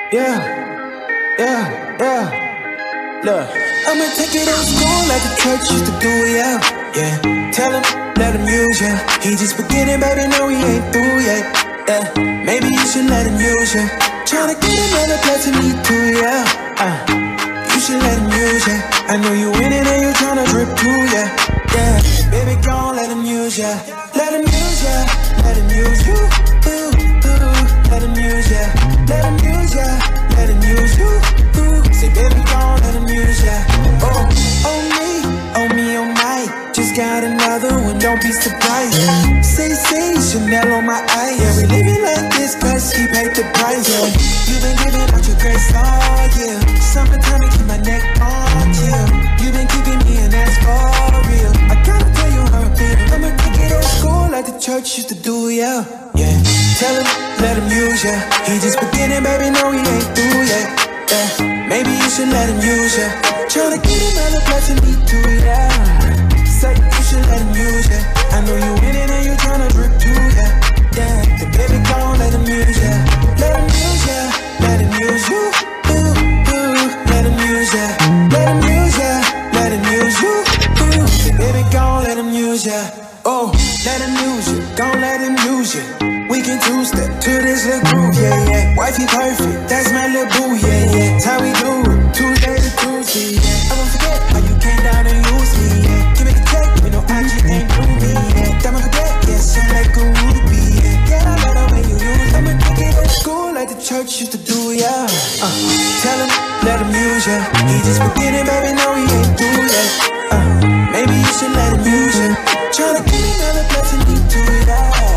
Yeah, yeah, yeah. Look, I'ma take it old school like the church used to do, yeah. Yeah, tell him, let him use ya. He just beginning, baby, no, he ain't through yet. Yeah, maybe you should let him use ya. Tryna get another blessing, me too, yeah. You should let him use ya. I know you winning and you tryna drip too, yeah. Yeah, baby, gon' let him use ya. Let him use ya, let him use you. Ooh, ooh, let him use ya. Let him use ya, let him use you. Ooh, say baby, gon' let him use ya. Oh, oh me, oh my. Just got another one, don't be surprised. Say, Chanel on my eye. Yeah, we living like this cause he paid the price. Yeah, you been giving out your grace all year. Summertime to keep my neck on chill. You been keeping me and that's for real. I gotta tell you how I feel. I'ma take it old school like the church used to do, yeah. Yeah, tell him, let him use ya. He just beginning, baby, no, he ain't through yet. Yeah, maybe you should let him use ya. Tryna get another blessing, me too, yeah. Say you should let him use ya. I know you winning and you tryna drip too, yeah. Yeah, the baby gon' let him use ya. Let him use ya, let him use you. Ooh, ooh, let him use ya. Let him use ya, let him use you. Ooh, the baby gon' let him use ya. Oh, let him use you, gon' let him use you. We can two-step to this little groove, yeah, yeah. Wifey perfect, that's my little boo, yeah, yeah. That's how we do it, Tuesday to Tuesday, yeah. I won't forget how you came down and used me, yeah. Give me the check, you know IG ain't do me, yeah. Never forget, yeah, shine like a ruby, yeah. Yeah, I love the way you use. I'ma take it old school like the church used to do, yeah. Tell him, let him use ya. He just beginning, baby, no, he ain't through yet. Maybe you should let him use ya. Tryna get another blessing, me too, yeah.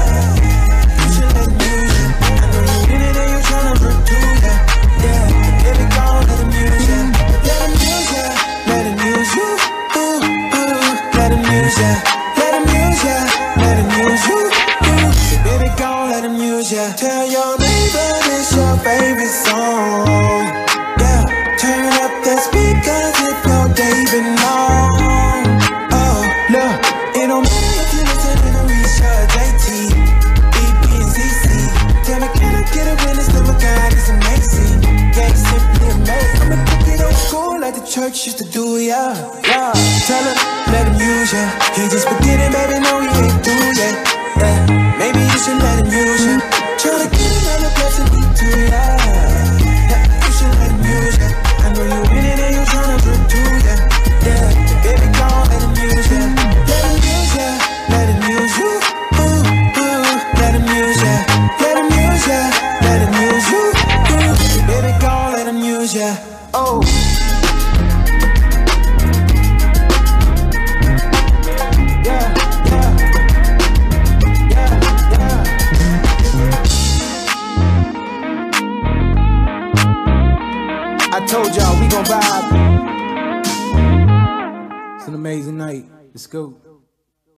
Tell your neighbor this your favorite song. Yeah, turn up the speakers if your day been long. Oh, look, it don't matter if you listen to Risha, JT, BP and CC. Tell me, can I get a witness that my God is amazing? Yeah, he's simply amazing. I'ma take it old school like the church used to do, yeah. Yeah, tell him, let him use ya. He just beginning, baby, no, he ain't through yet. Yeah, maybe you should let him use ya. Tryna get another blessing, me too, yeah. Yeah, you should let him use ya. I know you winning and you tryna drip too, yeah. Yeah, baby, gon' let him use ya. Let him use ya, let him use you. Ooh, ooh, let him use ya. Let him use ya, let him use you. Ooh, baby, gon' let him use ya. Oh. I told y'all we gon' vibe. It's an amazing night. Let's go.